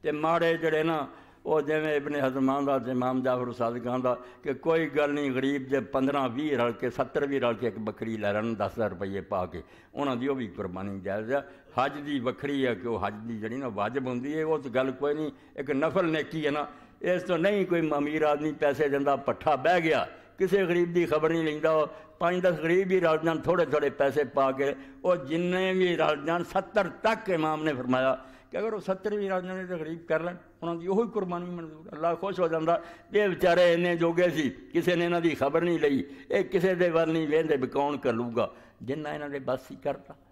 तो माड़े जड़े ना वो जिमें इब्ने हज़मान दा इमाम जाफर सादिक़ां दा कि कोई गल नहीं गरीब जे 15-20 रल के 70 भी रल के एक बकरी लै लैन 10,000 रुपये पा के उन्होंने दी भी कुरबानी जायज़ है। हज की वक्री है कि वह हज की जी ना वाजिब होंगी है, वो तो गल कोई नहीं, एक नफल नेकी है ना। इस तो नहीं कोई अमीर आदमी पैसे देंदा पट्ठा बह गया, किसी गरीब की खबर नहीं लेंदा, 5-10 गरीब भी रल जान थोड़े थोड़े पैसे पा के वो जिन्ने भी रल जान 70 तक इमाम ने फरमाया कि अगर वो 70 भी रल जाने तो गरीब कर लैन, उन्होंने उ कुरबानी मंजूर। अल्लाह खुश हो जाता, ये बेचारे इन्ने जोगे सी, किसी ने इन्हों की खबर नहीं लई, ये किसी के वल नहीं वेंदे भी कौन कर लूगा, जिन्ना इन्होंने बस ही करता।